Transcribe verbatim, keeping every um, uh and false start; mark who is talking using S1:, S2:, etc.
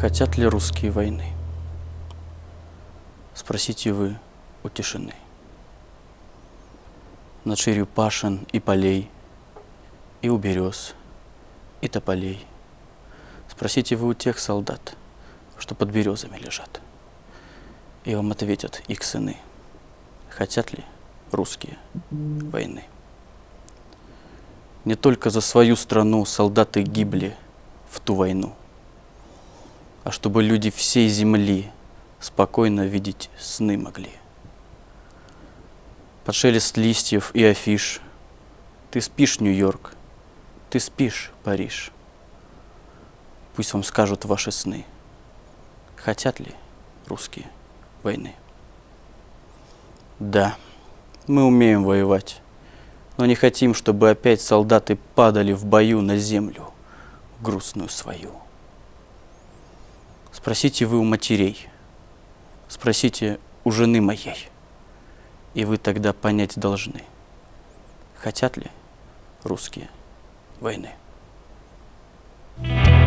S1: Хотят ли русские войны? Спросите вы у тишины. Над ширью пашен и полей, и у берез, и тополей. Спросите вы у тех солдат, что под березами лежат. И вам ответят их сыны, хотят ли русские войны. Не только за свою страну солдаты гибли в ту войну, а чтобы люди всей земли спокойно видеть сны могли. Под шелест листьев и афиш ты спишь, Нью-Йорк, ты спишь, Париж. Пусть вам скажут ваши сны, хотят ли русские войны. Да, мы умеем воевать, но не хотим, чтобы опять солдаты падали в бою на землю грустную свою. Спросите вы у матерей, спросите у жены моей, и вы тогда понять должны, хотят ли русские войны.